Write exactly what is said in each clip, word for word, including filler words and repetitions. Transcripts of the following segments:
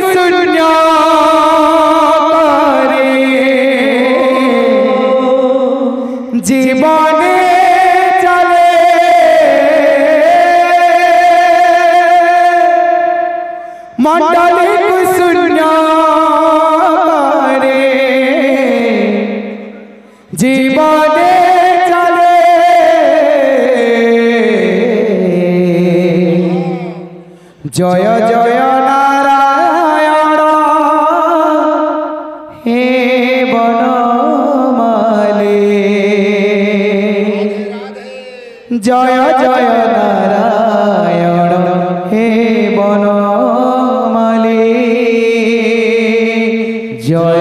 शून्य जीवने चले मंडली शून्य जीवने चले जय जय नारायण हे बनमाली जय जय नारायण हे बनमाली जय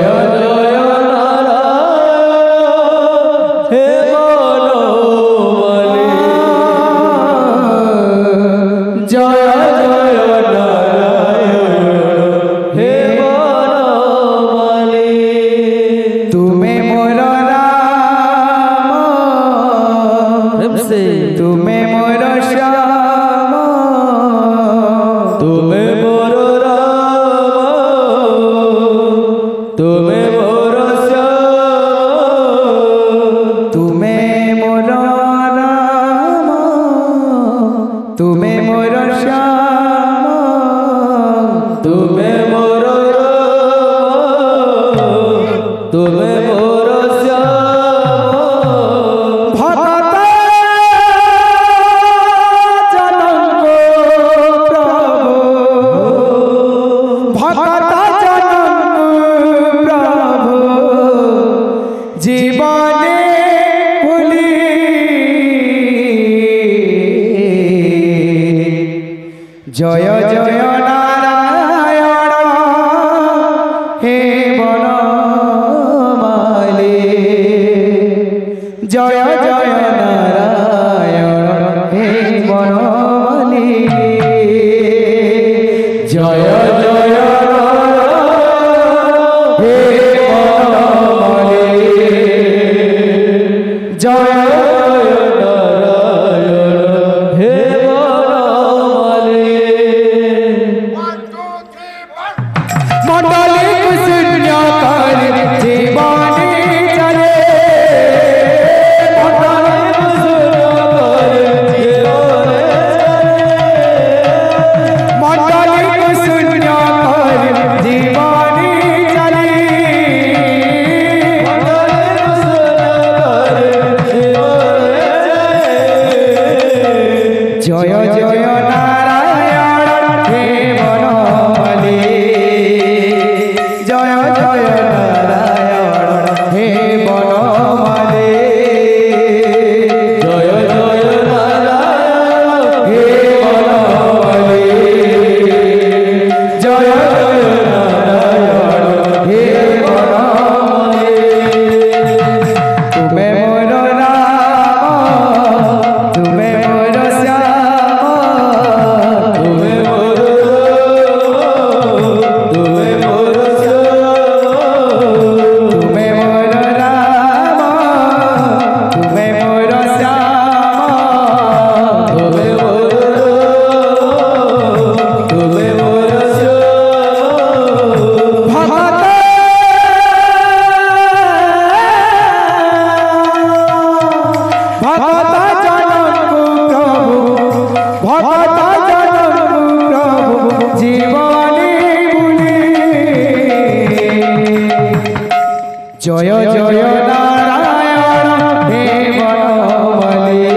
तुम्हें मोर श्याम तुम्हें मोर राम तुम्हें मोर श्याम तुम्हें मोर राम तुम्हें मोर श्याम तुम्हें मोर राम तुम्हें मोर श्याम जीवने भूली जय जय नारायण हे बनमाली जय जय नारायण हे बनमाली जय जय हे जय नारायण हे बनमाली मंडली शून्य जीवने चले मंडली शून्य जीवने चले जय जय नारायण हे बनमाली जय जय नारायण हे बनमाली जय जय नारायण हे बनमाली जय जय नारायण हे बनमाली तुम्हें मोर राम तुम्हें मोर श्याम तुम्हें मोर तुम्हें मोर तुम्हें मोर राम तुम्हें मोर श्याम तुम्हें मोर तुम्हें मोर भगत भगत जनक प्रभु भगत जनक प्रभु जीवने भूली जय जय नारायण हे बनमाली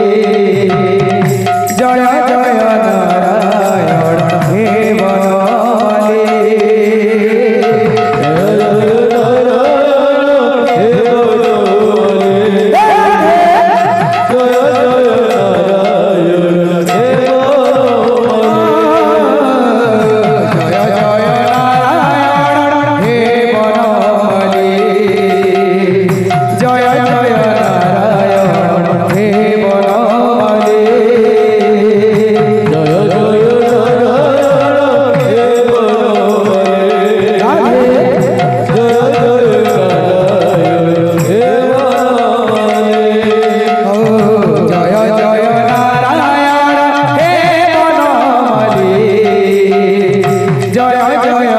जय जय नारायण हे बनमाली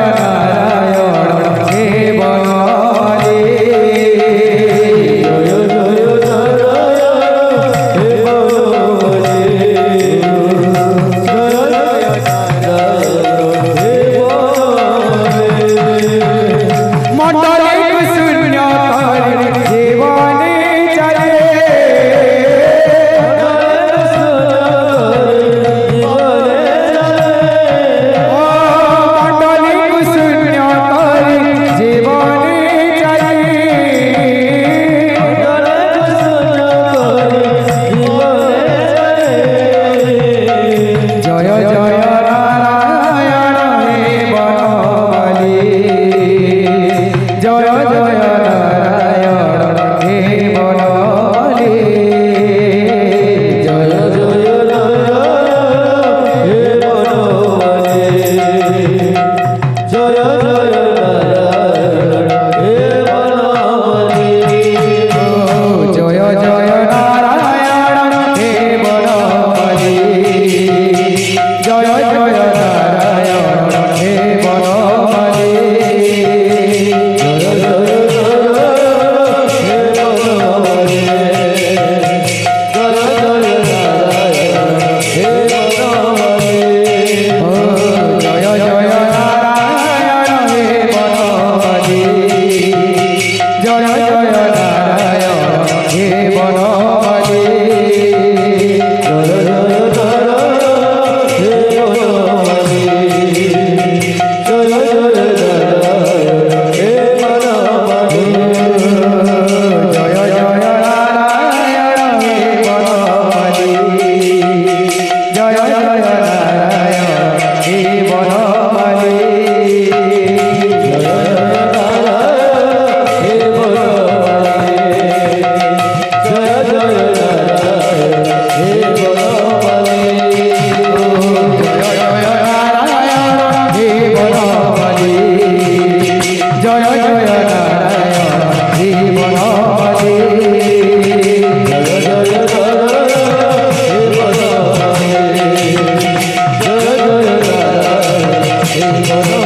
Hey,